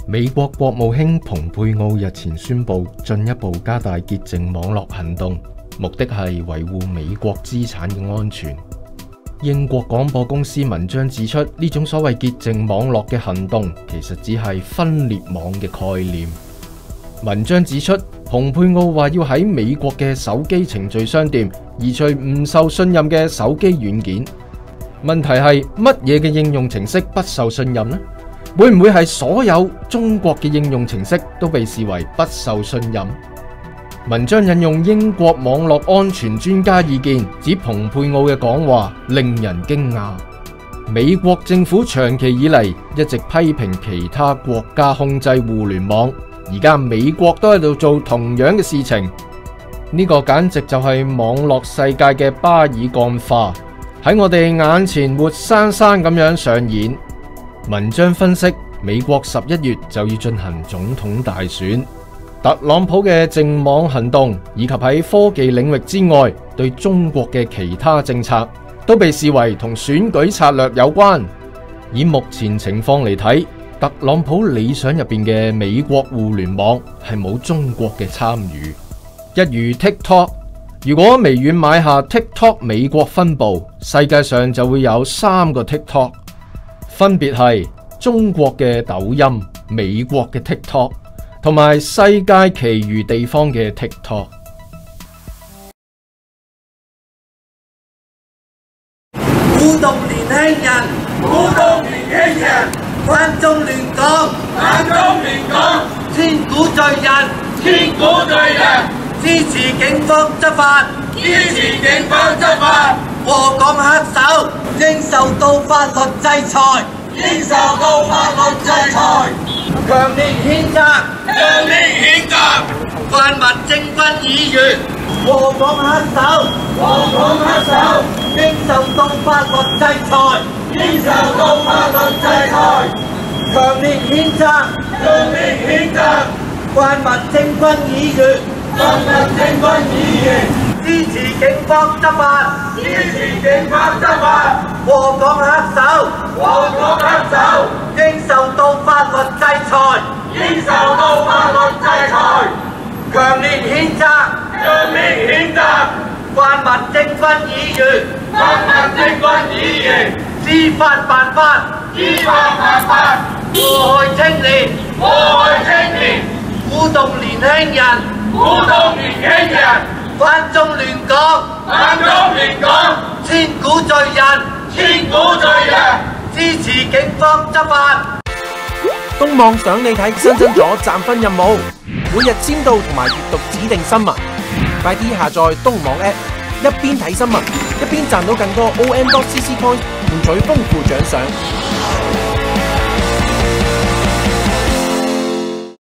美國國務卿蓬佩奧日前宣布進一步加大潔淨網絡行動，目的係維護美國資產嘅安全。英國廣播公司文章指出，呢種所謂潔淨網絡嘅行動其實只係分裂網嘅概念。文章指出，蓬佩奧話要喺美國嘅手機程序商店移除唔受信任嘅手機軟件。問題係乜嘢嘅應用程式不受信任呢？會唔會係所有中國嘅應用程式都被視為不受信任？文章引用英國網絡安全專家意見，指蓬佩奧嘅講話令人驚訝。美國政府長期以嚟一直批評其他國家控制互聯網，而家美國都喺度做同樣嘅事情，呢個簡直就係網絡世界嘅巴爾幹化，喺我哋眼前活生生咁樣上演。文章分析，美國11月就要進行總統大選，特朗普嘅淨網行動以及喺科技領域之外對中國嘅其他政策都被視為同選舉策略有關。以目前情況嚟睇，特朗普理想入邊嘅美國互聯網係冇中國嘅參與。一如 TikTok， 如果微軟買下 TikTok 美國分部，世界上就會有3個 TikTok。分別係中國嘅抖音、美國嘅 TikTok 同埋世界其餘地方嘅 TikTok。 鼓動年輕人，鼓動年輕人，關中亂港，關中亂港，千古罪人，千古罪人，支持警方執法，支持警方執法，禍港黑手應受到法律制裁，應受到法律制裁，強烈譴責，強烈譴責，泛民政軍議員，禍港黑手，禍港黑手應受到法律制裁，應受到法律制裁，強烈譴責，強烈譴責，泛民政軍議員，泛民政軍議員。支持警方執法，支持警方執法，禍港黑手，禍港黑手應受到法律制裁，應受到法律制裁，強烈譴責，強烈譴責，泛民政軍議員，泛民政軍議員知法犯法，知法犯法，禍害青年，禍害青年，鼓動年輕人，鼓動年輕人。關中亂港，關中亂港，千古罪人，千古罪人，支持警方執法。 東網想你睇新增咗賺分任務，每日簽到同埋閱讀指定新聞，快啲下載東網 App， 一邊睇新聞，一邊賺到更多OM.CC Coin，換取豐富獎賞。